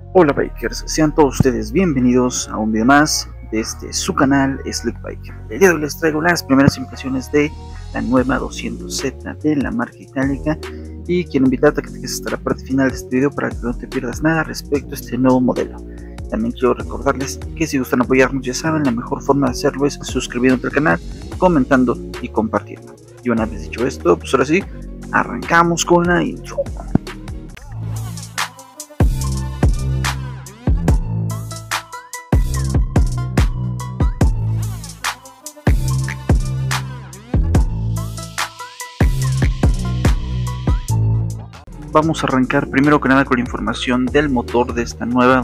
Hola bikers, sean todos ustedes bienvenidos a un video más desde su canal Slick Bike. El día de hoy les traigo las primeras impresiones de la nueva 200Z de la marca Itálica y quiero invitarte a que te quedes hasta la parte final de este video para que no te pierdas nada respecto a este nuevo modelo. También quiero recordarles que si gustan apoyarnos, ya saben, la mejor forma de hacerlo es suscribiéndote al canal, comentando y compartiendo. Y una vez dicho esto, pues ahora sí, arrancamos con la intro. Vamos a arrancar primero que nada con la información del motor de esta nueva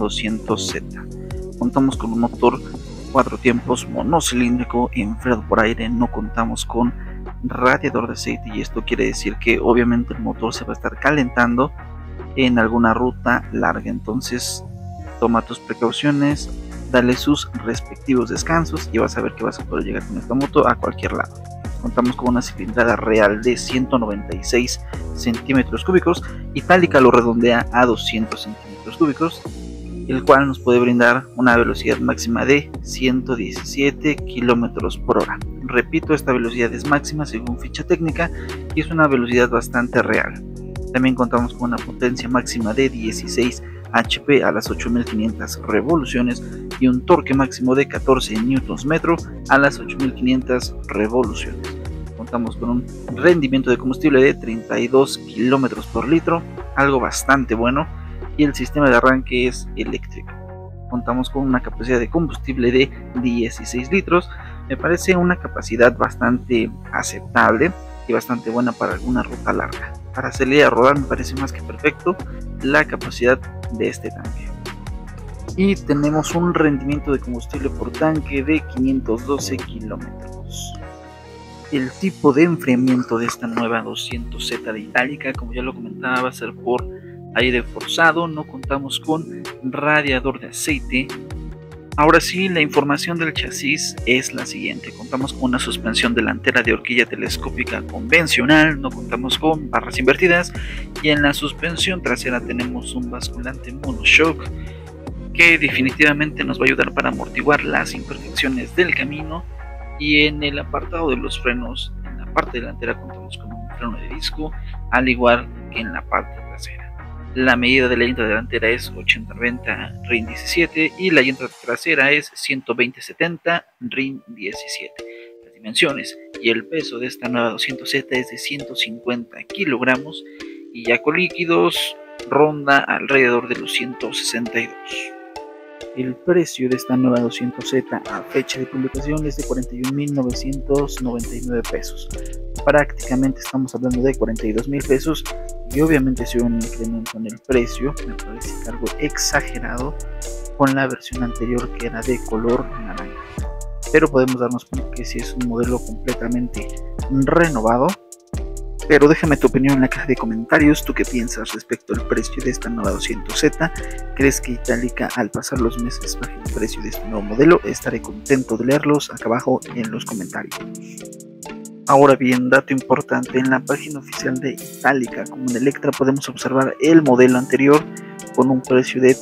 200Z. Contamos con un motor 4 tiempos monocilíndrico enfriado por aire, no contamos con radiador de aceite y esto quiere decir que obviamente el motor se va a estar calentando en alguna ruta larga, entonces toma tus precauciones, dale sus respectivos descansos y vas a ver que vas a poder llegar con esta moto a cualquier lado. Contamos con una cilindrada real de 196 centímetros cúbicos, Itálica lo redondea a 200 centímetros cúbicos, el cual nos puede brindar una velocidad máxima de 117 kilómetros por hora. Repito, esta velocidad es máxima según ficha técnica y es una velocidad bastante real. También contamos con una potencia máxima de 16 HP a las 8500 revoluciones y un torque máximo de 14 Nm a las 8500 revoluciones. Contamos con un rendimiento de combustible de 32 km por litro, algo bastante bueno, y el sistema de arranque es eléctrico. Contamos con una capacidad de combustible de 16 litros, me parece una capacidad bastante aceptable y bastante buena para alguna ruta larga. Para salir a rodar me parece más que perfecto la capacidad de este tanque. Y tenemos un rendimiento de combustible por tanque de 512 kilómetros. El tipo de enfriamiento de esta nueva 200Z de Itálica, como ya lo comentaba, va a ser por aire forzado, no contamos con radiador de aceite. Ahora sí, la información del chasis es la siguiente. Contamos con una suspensión delantera de horquilla telescópica convencional, no contamos con barras invertidas, y en la suspensión trasera tenemos un basculante monoshock que definitivamente nos va a ayudar para amortiguar las imperfecciones del camino. Y en el apartado de los frenos, en la parte delantera contamos con un freno de disco, al igual que en la parte trasera. La medida de la llanta delantera es 80-90 RIN 17 y la llanta trasera es 120-70 RIN 17. Las dimensiones y el peso de esta nueva 200Z es de 150 kilogramos y ya con líquidos ronda alrededor de los 162. El precio de esta nueva 200Z a fecha de publicación es de 41.999 pesos. Prácticamente estamos hablando de 42.000 pesos y obviamente si hubo un incremento en el precio, me parece algo exagerado con la versión anterior que era de color naranja. Pero podemos darnos cuenta que sí es un modelo completamente renovado. Pero déjame tu opinión en la caja de comentarios. ¿Tú qué piensas respecto al precio de esta nueva 200Z? ¿Crees que Itálica al pasar los meses baje el precio de este nuevo modelo? Estaré contento de leerlos acá abajo en los comentarios. Ahora bien, dato importante, en la página oficial de Itálica como en Electra podemos observar el modelo anterior con un precio de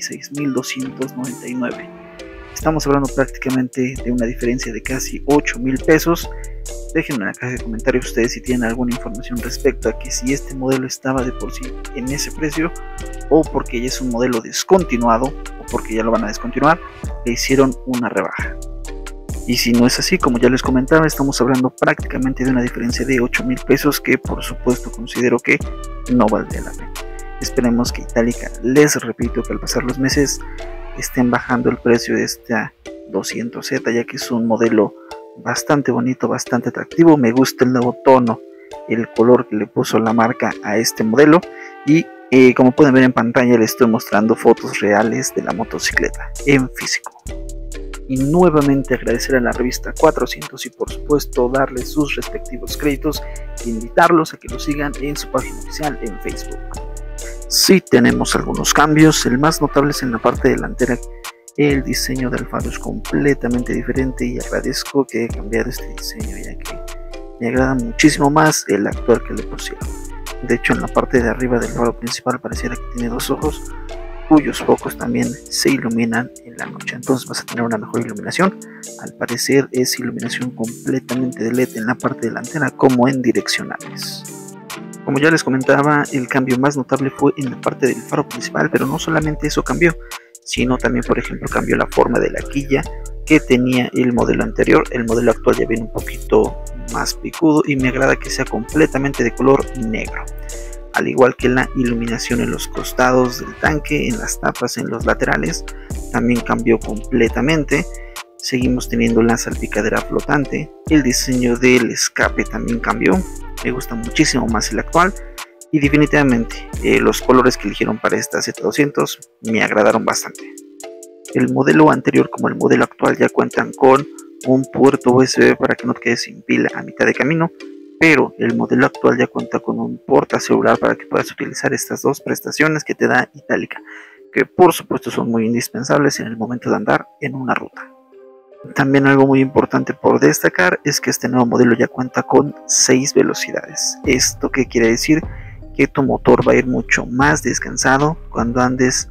36.299. Estamos hablando prácticamente de una diferencia de casi 8.000 pesos. Déjenme en la caja de comentarios ustedes si tienen alguna información respecto a que si este modelo estaba de por sí en ese precio o porque ya es un modelo descontinuado o porque ya lo van a descontinuar, le hicieron una rebaja. Y si no es así, como ya les comentaba, estamos hablando prácticamente de una diferencia de 8.000 pesos que por supuesto considero que no valdría la pena. Esperemos que Itálica, les repito, que al pasar los meses estén bajando el precio de esta 200Z, ya que es un modelo bastante bonito, bastante atractivo. Me gusta el nuevo tono, el color que le puso la marca a este modelo y como pueden ver en pantalla les estoy mostrando fotos reales de la motocicleta en físico. Y nuevamente agradecer a la revista 400 y por supuesto darles sus respectivos créditos e invitarlos a que lo sigan en su página oficial en Facebook. Sí tenemos algunos cambios, el más notable es en la parte delantera. El diseño del faro es completamente diferente y agradezco que haya cambiado este diseño, ya que me agrada muchísimo más el actual que le pusieron. De hecho, en la parte de arriba del faro principal pareciera que tiene dos ojos, cuyos focos también se iluminan en la noche. Entonces vas a tener una mejor iluminación. Al parecer es iluminación completamente de LED en la parte delantera como en direccionales. Como ya les comentaba, el cambio más notable fue en la parte del faro principal, pero no solamente eso cambió, sino también, por ejemplo, cambió la forma de la quilla que tenía el modelo anterior. El modelo actual ya viene un poquito más picudo y me agrada que sea completamente de color negro, al igual que la iluminación en los costados del tanque, en las tapas, en los laterales, también cambió completamente. Seguimos teniendo la salpicadera flotante, el diseño del escape también cambió, me gusta muchísimo más el actual y definitivamente los colores que eligieron para esta Z200 me agradaron bastante. El modelo anterior como el modelo actual ya cuentan con un puerto USB para que no te quedes sin pila a mitad de camino, pero el modelo actual ya cuenta con un portacelular para que puedas utilizar estas dos prestaciones que te da Itálica, que por supuesto son muy indispensables en el momento de andar en una ruta. También algo muy importante por destacar es que este nuevo modelo ya cuenta con 6 velocidades. ¿Esto qué quiere decir? Que tu motor va a ir mucho más descansado cuando andes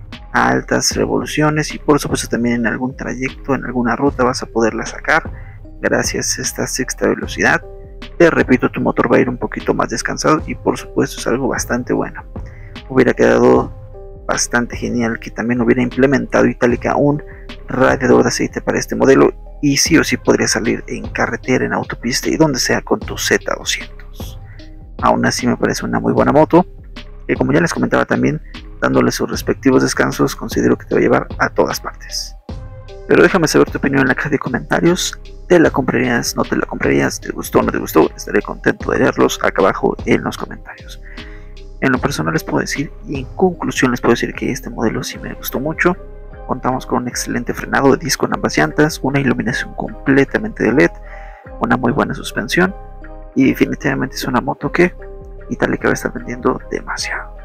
a altas revoluciones y por supuesto también en algún trayecto, en alguna ruta vas a poderla sacar gracias a esta sexta velocidad. Te repito, tu motor va a ir un poquito más descansado y por supuesto es algo bastante bueno. Hubiera quedado bastante genial que también hubiera implementado Itálica un radiador de aceite para este modelo y sí o sí podría salir en carretera, en autopista y donde sea con tu Z200. Aún así me parece una muy buena moto que, como ya les comentaba también, dándole sus respectivos descansos, considero que te va a llevar a todas partes. Pero déjame saber tu opinión en la caja de comentarios. ¿Te la comprarías? ¿No te la comprarías? ¿Te gustó o no te gustó? Estaré contento de leerlos acá abajo en los comentarios. En lo personal les puedo decir, y en conclusión les puedo decir que este modelo sí me gustó mucho. Contamos con un excelente frenado de disco en ambas llantas, una iluminación completamente de LED, una muy buena suspensión y definitivamente es una moto que Itálica va a estar vendiendo demasiado,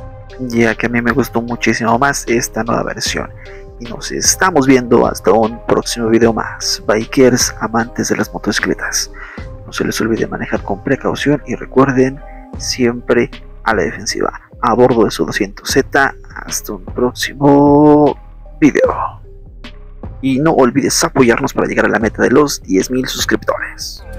ya que a mí me gustó muchísimo más esta nueva versión. Y nos estamos viendo hasta un próximo video más. Bikers, amantes de las motocicletas, no se les olvide manejar con precaución y recuerden siempre a la defensiva. A bordo de su 200Z, hasta un próximo video. Y no olvides apoyarnos para llegar a la meta de los 10.000 suscriptores.